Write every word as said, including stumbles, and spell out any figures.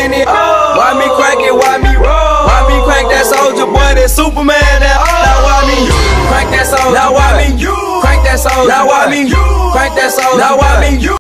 in it. Why me crank it, why me roll? Why me crank that soldier boy, that Superman that now why me crank that soldier? Now why me crank that soldier? Now why me crank that soldier? Now why me